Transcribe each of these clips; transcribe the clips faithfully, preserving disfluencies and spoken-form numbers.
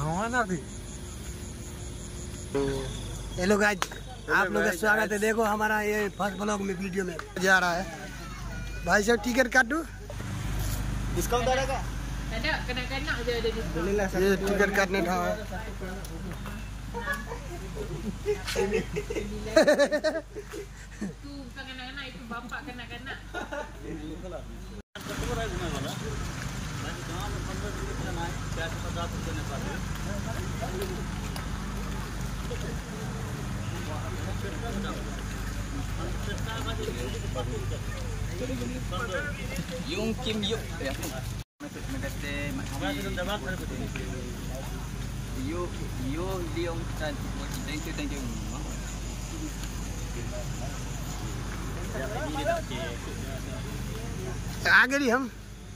हाँ ना भी। हेलो गाइस, आप लोग का स्वागत है। देखो हमारा ये फर्स्ट ब्लॉग में वीडियो में जा रहा है। भाई साहब टिकट काटू, डिस्काउंट रहेगा? ये टिकट काटने था। Yung Kim Yuk ya. Yo yo Leong Tan. Thank you thank you. आ गए हम।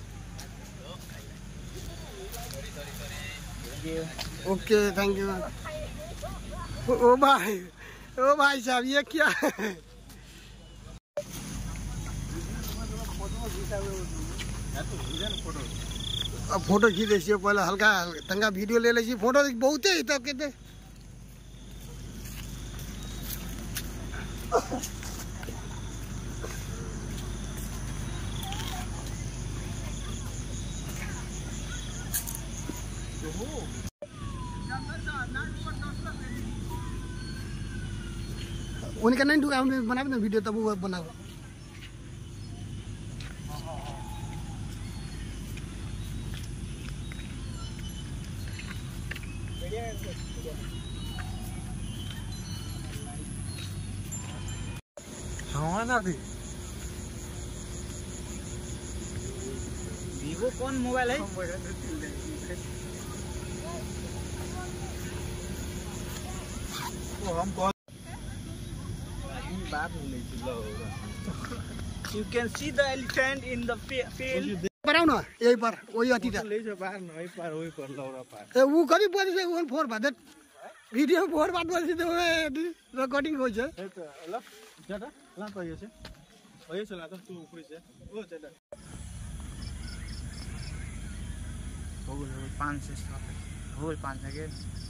Okay thank you. ओ भाई, ओ भाई साहब ये क्या है? अब फोटो खींच लीजिए, पहले हल्का तंगा वीडियो ले लीजिए। फोटो बहुत है तब कहते उनका नहीं ढूंढा, हमने बना वीडियो तब वो बना। हाँ ना भी। वीवो कौन मोबाइल है? वो हम कौन बात नहीं You can see the elephant in the field. पर आओ ना, यही पर वही अति था। ले जो बाहर नहीं पार वही पर लौरा पार। ए वो करी बोली से वन फोर बात वीडियो फोर बात बोली तो रिकॉर्डिंग हो जाए। ए तो ल ज्यादा ला कहियो से ओए चला तो तू ऊपर से ओ ज्यादा हो गयो पाँच सौ हो गयो पाँच सौ के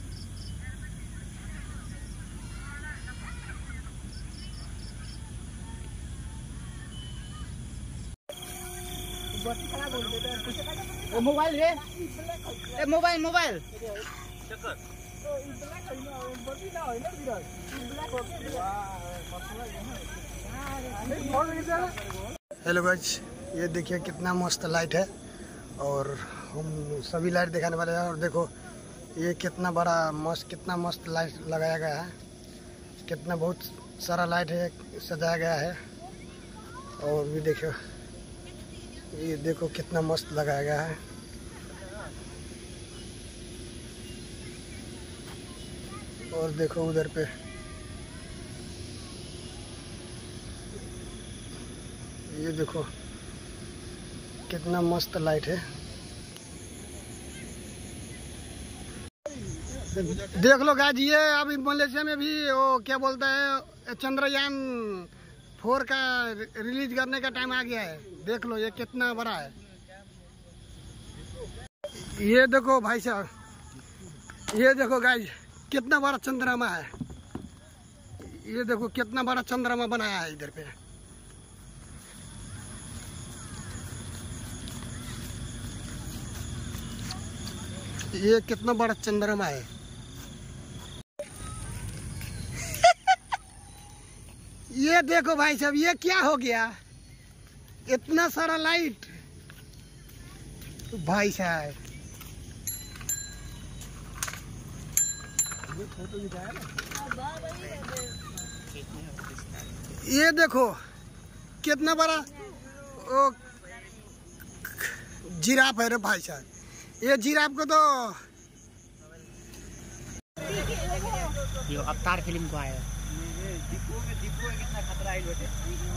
ए मोबाइल रे, ए मोबाइल मोबाइल हेलो गाइस, ये देखिए कितना मस्त लाइट है और हम सभी लाइट दिखाने वाले हैं। और देखो ये कितना बड़ा मस्त कितना मस्त लाइट लगाया गया है, कितना बहुत सारा लाइट है सजाया गया है। और भी देखो, ये देखो कितना मस्त लगाया गया है। और देखो उधर पे ये देखो कितना मस्त लाइट है। देख लो गाइस, ये अभी मलेशिया में भी वो क्या बोलता है चंद्रयान फोर का रिलीज करने का टाइम आ गया है। देख लो ये कितना बड़ा है। ये देखो भाई साहब, ये देखो गाइस कितना बड़ा चंद्रमा है। ये देखो कितना बड़ा चंद्रमा बनाया है इधर पे। ये कितना बड़ा चंद्रमा है। ये देखो भाई साहब, ये क्या हो गया? इतना सारा लाइट भाई साहब। ये देखो कितना बड़ा ओ जिराफ है रे भाई साहब। ये जिराफ को तो यो अवतार फिल्म को आया दीपू के दीपू के कितना खतरा है बेटे।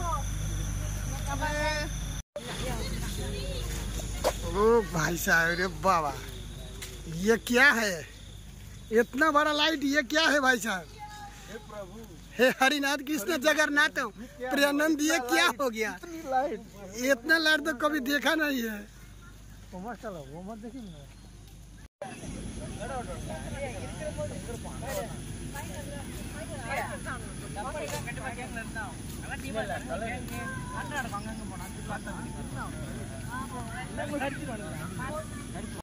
ओ भाई साहब रे बाबा, ये क्या है? इतना बड़ा लाइट ये क्या है भाई साहब? हे प्रभु, हे हरिनाथ कृष्ण जगन्नाथ प्रियानंद, ये क्या हो गया? इतना लाइट तो कभी देखा नहीं है। वो मत चलो, वो मत देखिए। கண்டிப்பா